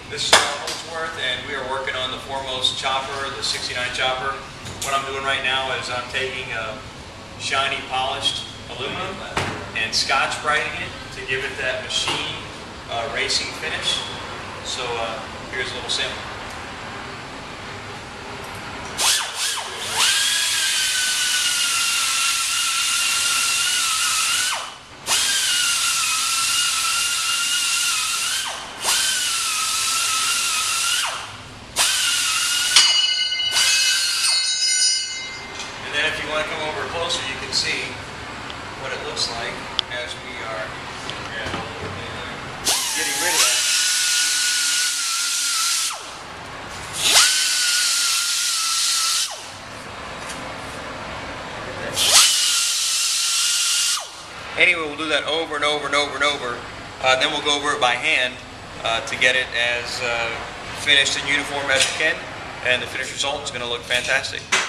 This is Dar Holdsworth, and we are working on the foremost chopper, the 69 chopper. What I'm doing right now is I'm taking shiny polished aluminum and scotch-briting it to give it that machine racing finish. So here's a little sample. And then if you want to come over closer, you can see what it looks like as we are getting rid of that. Anyway, we'll do that over and over and over and over. Then we'll go over it by hand to get it as finished and uniform as we can, and the finished result is going to look fantastic.